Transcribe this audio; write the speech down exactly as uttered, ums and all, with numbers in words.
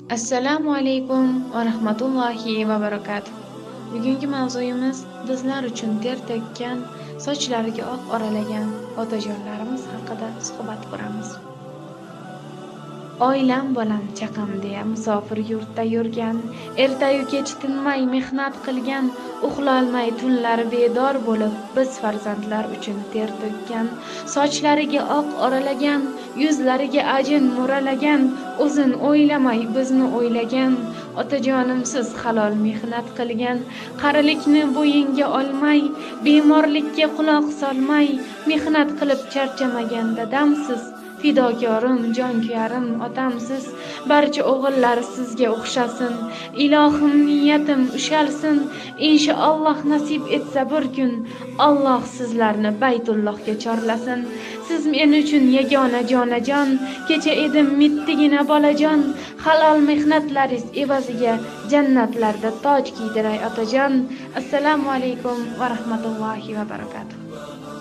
Assalomu alaykum va rahmatullohi va barakatuh. Bugungi mavzuyimiz bizlar uchun ter to'kkan, sochlariga oq oralagan otajonlarimiz haqida suhbat quramiz. Oilam, bolam, chaqam deya musofir yurtda yurgan, ertayu kech tinmay mehnat qilgan, uxlolmay tunlari bedor bo'lib biz farzandlar uchun ter to'kkan, sochlariga oq oralagan, yuzlariga ajin mo'ralagan, o'zin o'ylamay bizni o'ylagan, otajonimsiz halol mehnat qilgan, qarilikni bo'yinga olmay, bemorlikka quloq solmay, mehnat qilib charchamagan dadamsiz. Fidokorim, jonkuyarim otamsiz, barcha o'g'illar sizga o'xshasin. Ilohim niyatim ushalsin, inshaalloh nasib etsa bir kun Alloh sizlarni Baytullohga chorlasin. Siz men uchun yagona jonajon, kecha edim mittigina bolajon. Halol mehnatlaringiz evaziga jannatlarda toj kiydiray otajon. Assalomu alaykum va rahmatullohi va barakatuh.